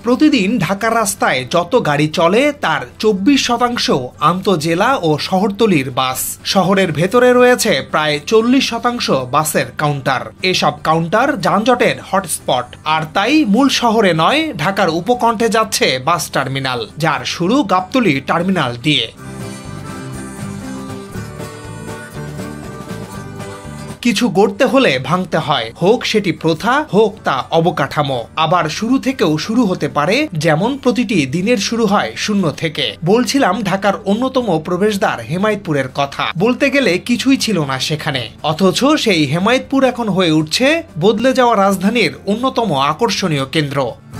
প্রতিদিন ঢাকার রাস্তায় যত গাড়ি চলে তার 24% আন্তঃজেলা ও শহরতলির বাস। শহরের ভেতরে রয়েছে প্রায় 40% বাসের কাউন্টার। এসব কাউন্টার যানজটের হটস্পট। আর তাই মূল শহরে নয়, ঢাকার উপকণ্ঠে যাচ্ছে বাস টার্মিনাল, যার শুরু গাবতলী টার্মিনাল দিয়ে। কিছু গড়তে হলে ভাঙতে হয়, হোক সেটি প্রথা, হোক তা অবকাঠামো। আবার শুরু থেকেও শুরু হতে পারে, যেমন প্রতিটি দিনের শুরু হয় শূন্য থেকে। বলছিলাম ঢাকার অন্যতম প্রবেশদ্বার হেমায়েতপুরের কথা। বলতে গেলে কিছুই ছিল না সেখানে, অথচ সেই হেমায়েতপুর এখন হয়ে উঠছে বদলে যাওয়া রাজধানীর অন্যতম আকর্ষণীয় কেন্দ্র।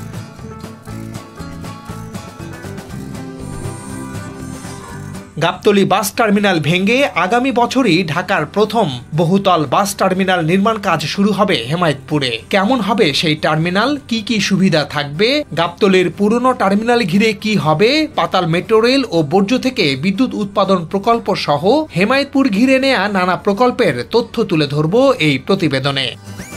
গাবতলী বাস টার্মিনাল ভেঙে আগামী বছরই ঢাকার প্রথম বহুতল বাস টার্মিনাল নির্মাণ কাজ শুরু হবে হেমায়েতপুরে। কেমন হবে সেই টার্মিনাল, কি কি সুবিধা থাকবে, গাবতলীর পুরনো টার্মিনাল ঘিরে কি হবে, পাতাল মেট্রো রেল ও বর্জ্য থেকে বিদ্যুৎ উৎপাদন প্রকল্প সহ হেমায়েতপুর ঘিরে নেয়া নানা প্রকল্পের তথ্য তুলে ধরব এই প্রতিবেদনে।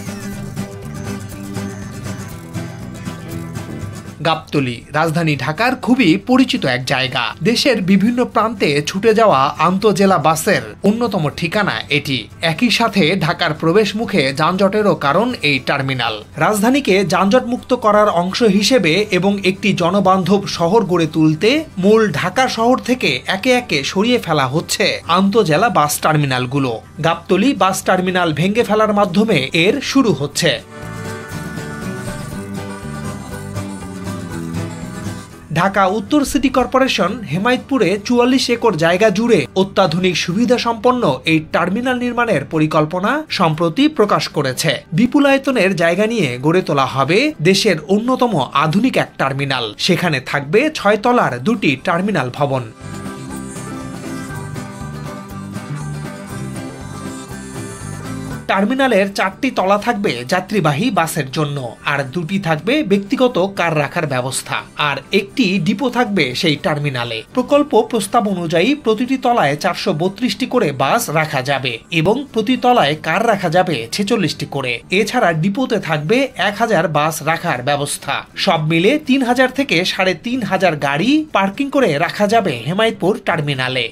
গাবতলী রাজধানী ঢাকার খুবই পরিচিত এক জায়গা। দেশের বিভিন্ন প্রান্তে ছুটে যাওয়া আন্তঃজেলা বাসের অন্যতম ঠিকানা এটি। একই সাথে ঢাকার প্রবেশ মুখে যানজটেরও কারণ এই টার্মিনাল। রাজধানীকে যানজট মুক্ত করার অংশ হিসেবে এবং একটি জনবান্ধব শহর গড়ে তুলতে মূল ঢাকা শহর থেকে একে একে সরিয়ে ফেলা হচ্ছে আন্তঃজেলা বাস টার্মিনালগুলো। গাবতলী বাস টার্মিনাল ভেঙে ফেলার মাধ্যমে এর শুরু হচ্ছে। ঢাকা উত্তর সিটি কর্পোরেশন হেমায়েতপুরে 44 একর জায়গা জুড়ে অত্যাধুনিক সুবিধা সম্পন্ন এই টার্মিনাল নির্মাণের পরিকল্পনা সম্প্রতি প্রকাশ করেছে। বিপুল আয়তনের জায়গা নিয়ে গড়ে তোলা হবে দেশের অন্যতম আধুনিক এক টার্মিনাল। সেখানে থাকবে 6 তলার 2টি টার্মিনাল ভবন। টার্মিনালের 4টি তলা থাকবে যাত্রীবাহী বাসের জন্য, আর 2টি থাকবে ব্যক্তিগত কার রাখার ব্যবস্থা, আর একটি ডিপো থাকবে সেই টার্মিনালে। প্রকল্প প্রস্তাব অনুযায়ী প্রতিটি তলায় 432টি করে বাস রাখা যাবে এবং প্রতি তলায় কার রাখা যাবে 46টি করে। এছাড়া ডিপোতে থাকবে 1000 বাস রাখার ব্যবস্থা। সব মিলে 3000 থেকে 3500 গাড়ি পার্কিং করে রাখা যাবে হেমায়েতপুর টার্মিনালে।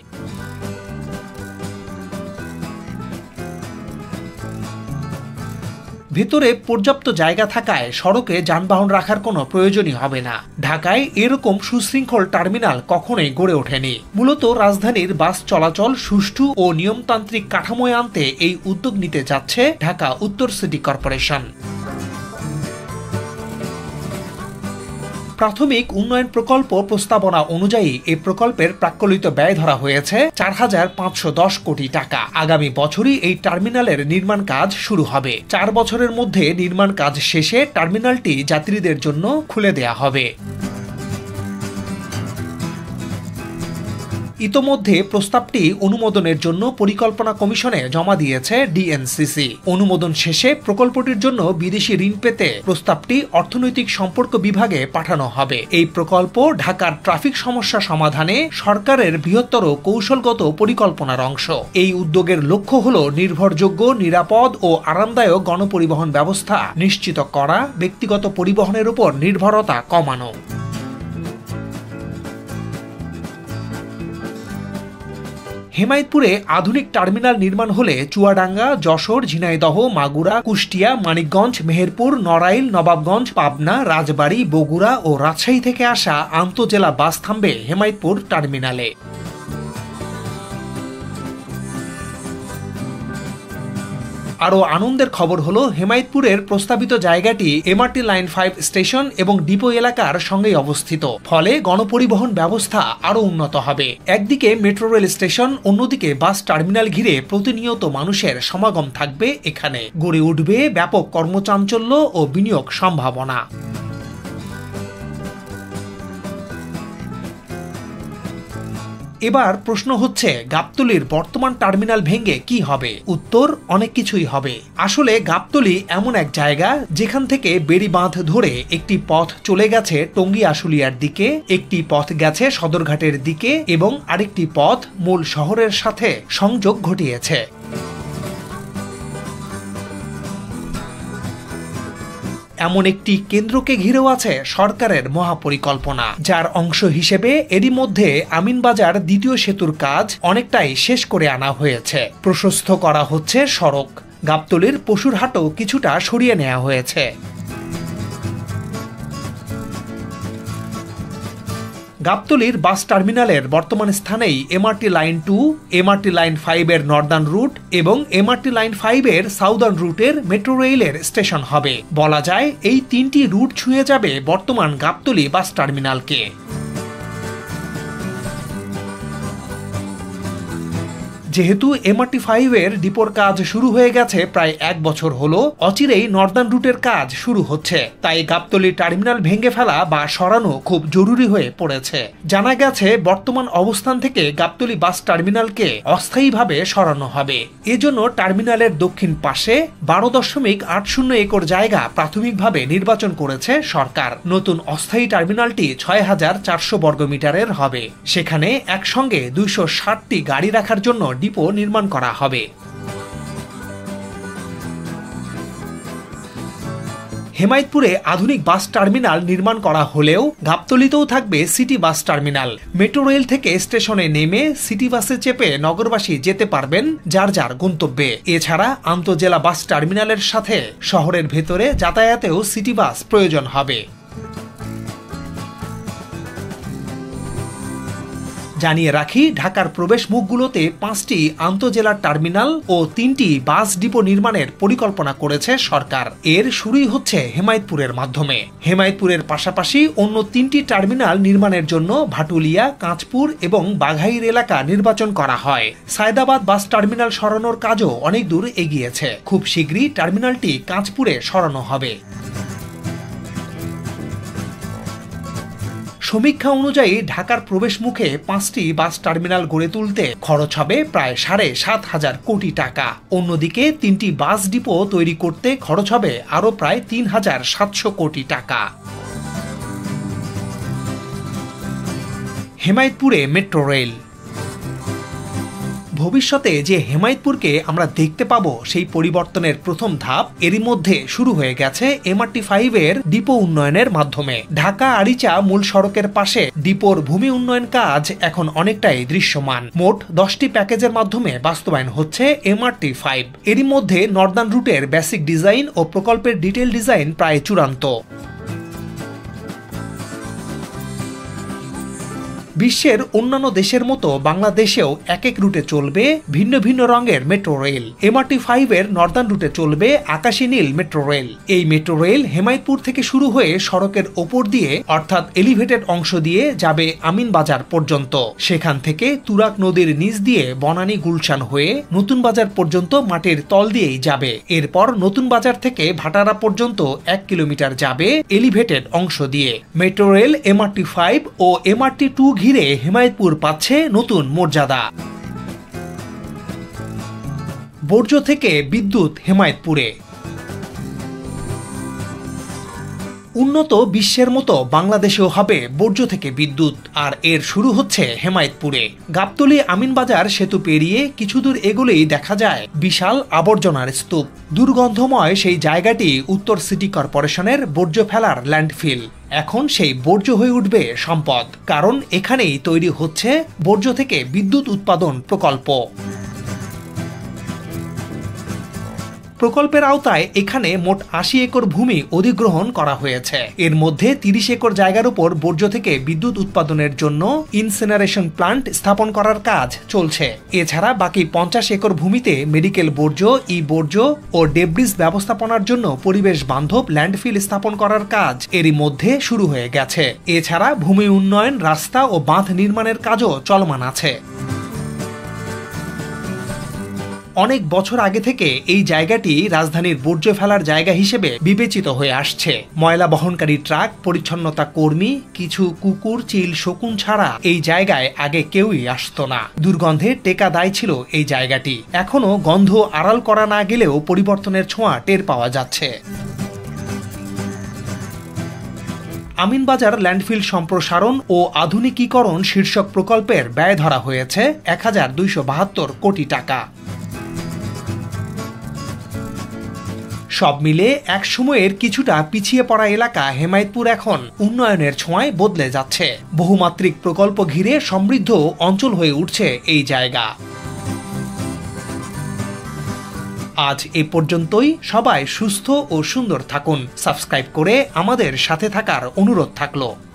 ভেতরে পর্যাপ্ত জায়গা থাকায় সড়কে যানবাহন রাখার কোনো প্রয়োজনই হবে না। ঢাকায় এরকম সুশৃঙ্খল টার্মিনাল কখনোই গড়ে ওঠেনি। মূলত রাজধানীর বাস চলাচল সুষ্ঠু ও নিয়মতান্ত্রিক কাঠামোয় আনতে এই উদ্যোগ নিতে যাচ্ছে ঢাকা উত্তর সিটি কর্পোরেশন। প্রাথমিক উন্নয়ন প্রকল্প প্রস্তাবনা অনুযায়ী এই প্রকল্পের প্রাক্কলিত ব্যয় ধরা হয়েছে 4510 কোটি টাকা। আগামী বছরই এই টার্মিনালের নির্মাণ কাজ শুরু হবে। 4 বছরের মধ্যে নির্মাণ কাজ শেষে টার্মিনালটি যাত্রীদের জন্য খুলে দেয়া হবে। ইতোমধ্যে প্রস্তাবটি অনুমোদনের জন্য পরিকল্পনা কমিশনে জমা দিয়েছে ডিএনসিসি। অনুমোদন শেষে প্রকল্পটির জন্য বিদেশি ঋণ পেতে প্রস্তাবটি অর্থনৈতিক সম্পর্ক বিভাগে পাঠানো হবে। এই প্রকল্প ঢাকার ট্রাফিক সমস্যা সমাধানে সরকারের বৃহত্তর কৌশলগত পরিকল্পনার অংশ। এই উদ্যোগের লক্ষ্য হল নির্ভরযোগ্য, নিরাপদ ও আরামদায়ক গণপরিবহন ব্যবস্থা নিশ্চিত করা, ব্যক্তিগত পরিবহনের উপর নির্ভরতা কমানো। হেমায়েতপুরে আধুনিক টার্মিনাল নির্মাণ হলে চুয়াডাঙ্গা, যশোর, ঝিনাইদহ, মাগুরা, কুষ্টিয়া, মানিকগঞ্জ, মেহেরপুর, নড়াইল, নবাবগঞ্জ, পাবনা, রাজবাড়ী, বগুড়া ও রাজশাহী থেকে আসা আন্তঃজেলা বাস থামবে হেমায়েতপুর টার্মিনালে। আরও আনন্দের খবর হলো, হেমায়েতপুরের প্রস্তাবিত জায়গাটি এমআরটি লাইন 5 স্টেশন এবং ডিপো এলাকার সঙ্গেই অবস্থিত। ফলে গণপরিবহন ব্যবস্থা আরও উন্নত হবে। একদিকে মেট্রো রেল স্টেশন, অন্যদিকে বাস টার্মিনাল ঘিরে প্রতিনিয়ত মানুষের সমাগম থাকবে। এখানে গড়ে উঠবে ব্যাপক কর্মচাঞ্চল্য ও বিনিয়োগ সম্ভাবনা। এবার প্রশ্ন হচ্ছে, গাবতলীর বর্তমান টার্মিনাল ভেঙে কি হবে? উত্তর, অনেক কিছুই হবে। আসলে গাবতলী এমন এক জায়গা যেখান থেকে বেড়িবাঁধ ধরে একটি পথ চলে গেছে টঙ্গী আশুলিয়ার দিকে, একটি পথ গেছে সদরঘাটের দিকে এবং আরেকটি পথ মূল শহরের সাথে সংযোগ ঘটিয়েছে। এমন একটি কেন্দ্রকে ঘিরেও আছে সরকারের মহাপরিকল্পনা, যার অংশ হিসেবে এরই মধ্যে আমিনবাজার দ্বিতীয় সেতুর কাজ অনেকটাই শেষ করে আনা হয়েছে। প্রশস্ত করা হচ্ছে সড়ক, গাবতলীর পশুর হাটও কিছুটা সরিয়ে নেওয়া হয়েছে। গাবতলীর বাস টার্মিনালের বর্তমান স্থানেই এমআরটি লাইন 2, এমআরটি লাইন 5 এর নর্দার্ন রুট এবং এমআরটি লাইন 5 এর সাউদার্ন রুটের মেট্রো রেলের স্টেশন হবে। বলা যায় এই তিনটি রুট ছুঁয়ে যাবে বর্তমান গাবতলী বাস টার্মিনালকে। যেহেতু এমআরটি 5 এর ডিপোর কাজ শুরু হয়ে গেছে প্রায় 1 বছর হলো, অচিরেই নর্দার্ন রুটের কাজ শুরু হচ্ছে, তাই গাবতলী টার্মিনাল ভেঙে ফেলা বা সরানো খুব জরুরি হয়ে পড়েছে। জানা গেছে বর্তমান অবস্থান থেকে গাবতলী বাস টার্মিনালকে অস্থায়ীভাবে সরানো হবে। এজন্য টার্মিনালের দক্ষিণ পাশে 12.80 একর জায়গা প্রাথমিকভাবে নির্বাচন করেছে সরকার। নতুন অস্থায়ী টার্মিনালটি 6400 বর্গমিটারের হবে। সেখানে একসঙ্গে 260টি গাড়ি রাখার জন্য ডিপো নির্মাণ করা হবে। হেমায়েতপুরে আধুনিক বাস টার্মিনাল নির্মাণ করা হলেও গাবতলীতেও থাকবে city bus terminal. Metro rail থেকে স্টেশনে নেমে সিটি বাসে চেপে নগরবাসী যেতে পারবেন যার যার গন্তব্যে। এছাড়া আন্তজেলা বাস টার্মিনালের সাথে শহরের ভেতরে যাতায়াতেও সিটি বাস প্রয়োজন হবে। জানিয়ে রাখি, ঢাকার প্রবেশ মুখগুলোতে 5টি আন্তজেলা টার্মিনাল ও 3টি বাস ডিপো নির্মাণের পরিকল্পনা করেছে সরকার। এর শুরুই হচ্ছে হেমায়েতপুরের মাধ্যমে। হেমায়েতপুরের পাশাপাশি অন্য 3টি টার্মিনাল নির্মাণের জন্য ভাটুলিয়া, কাঁচপুর এবং বাঘাইর এলাকা নির্বাচন করা হয়। সায়দাবাদ বাস টার্মিনাল সরানোর কাজও অনেক দূর এগিয়েছে। খুব শীঘ্রই টার্মিনালটি কাঁচপুরে সরানো হবে। সমীক্ষা অনুযায়ী ঢাকার প্রবেশ মুখে 5টি বাস টার্মিনাল গড়ে তুলতে খরচ হবে প্রায় 7,500 কোটি টাকা। অন্যদিকে 3টি বাস ডিপো তৈরি করতে খরচ হবে আরও প্রায় 3,700 কোটি টাকা। হেমায়েতপুরে মেট্রো রেল। ভবিষ্যতে যে হেমায়েতপুরকে আমরা দেখতে পাবো, সেই পরিবর্তনের প্রথম ধাপ এরই মধ্যে শুরু হয়ে গেছে এমআরটি 5 এর ডিপো উন্নয়নের মাধ্যমে। ঢাকা আরিচা মূল সড়কের পাশে ডিপোর ভূমি উন্নয়ন কাজ এখন অনেকটাই দৃশ্যমান। মোট 10টি প্যাকেজের মাধ্যমে বাস্তবায়ন হচ্ছে এমআরটি 5। এরই মধ্যে নর্দার্ন রুটের বেসিক ডিজাইন ও প্রকল্পের ডিটেল ডিজাইন প্রায় চূড়ান্ত। বিশ্বের অন্যান্য দেশের মতো বাংলাদেশেও এক এক রুটে চলবে ভিন্ন ভিন্ন রঙের মেট্রো রেল। এমআরটি 5 এর নর্দার্ন রুটে চলবে আকাশী নীল মেট্রো রেল। এই মেট্রো রেল হেমায়েতপুর থেকে শুরু হয়ে সড়কের ওপর দিয়ে অর্থাৎ এলিভেটেড অংশ দিয়ে যাবে আমিনবাজার পর্যন্ত। সেখান থেকে তুরাগ নদীর নিচ দিয়ে বনানী গুলশান হয়ে নতুন বাজার পর্যন্ত মাটির তল দিয়েই যাবে। এরপর নতুন বাজার থেকে ভাটারা পর্যন্ত 1 কিলোমিটার যাবে এলিভেটেড অংশ দিয়ে। মেট্রো রেল এমআরটি 5 ও এমআরটি 2 ঘিরে হেমায়েতপুর পাচ্ছে নতুন মর্যাদা। বর্জ্য থেকে বিদ্যুৎ হেমায়েতপুরে। উন্নত বিশ্বের মতো বাংলাদেশেও হবে বর্জ্য থেকে বিদ্যুৎ, আর এর শুরু হচ্ছে হেমায়েতপুরে। গাবতলী আমিনবাজার সেতু পেরিয়ে কিছু দূর এগোলেই দেখা যায় বিশাল আবর্জনার স্তূপ। দুর্গন্ধময় সেই জায়গাটি উত্তর সিটি কর্পোরেশনের বর্জ্য ফেলার ল্যান্ডফিল। এখন সেই বর্জ্য হয়ে উঠবে সম্পদ, কারণ এখানেই তৈরি হচ্ছে বর্জ্য থেকে বিদ্যুৎ উৎপাদন প্রকল্প। প্রকল্পের আওতায় এখানে মোট 80 একর ভূমি অধিগ্রহণ করা হয়েছে। এর মধ্যে 30 একর জায়গার উপর বর্জ্য থেকে বিদ্যুৎ উৎপাদনের জন্য ইনসিনারেশন প্লান্ট স্থাপন করার কাজ চলছে। এছাড়া বাকি 50 একর ভূমিতে মেডিকেল বর্জ্য, বর্জ্য ও ডেব্রিজ ব্যবস্থাপনার জন্য পরিবেশ বান্ধব ল্যান্ডফিল স্থাপন করার কাজ এরই মধ্যে শুরু হয়ে গেছে। এছাড়া ভূমি উন্নয়ন, রাস্তা ও বাঁধ নির্মাণের কাজও চলমান আছে। অনেক বছর আগে থেকে এই জায়গাটি রাজধানীর বর্জ্য ফেলার জায়গা হিসেবে বিবেচিত হয়ে আসছে। ময়লা বহনকারী ট্রাক, পরিচ্ছন্নতা কর্মী, কিছু কুকুর, চিল, শকুন ছাড়া এই জায়গায় আগে কেউই আসতো না। দুর্গন্ধে টেকা দায় ছিল এই জায়গাটি। এখনো গন্ধ আড়াল করা না গেলেও পরিবর্তনের ছোঁয়া টের পাওয়া যাচ্ছে। আমিনবাজার ল্যান্ডফিল সম্প্রসারণ ও আধুনিকীকরণ শীর্ষক প্রকল্পের ব্যয় ধরা হয়েছে 1272 কোটি টাকা। সব মিলে এক সময়ের কিছুটা পিছিয়ে পড়া এলাকা হেমায়েতপুর এখন উন্নয়নের ছোঁয়ায় বদলে যাচ্ছে। বহুমাত্রিক প্রকল্প ঘিরে সমৃদ্ধ অঞ্চল হয়ে উঠছে এই জায়গা। আজ এ পর্যন্তই। সবাই সুস্থ ও সুন্দর থাকুন। সাবস্ক্রাইব করে আমাদের সাথে থাকার অনুরোধ থাকলো।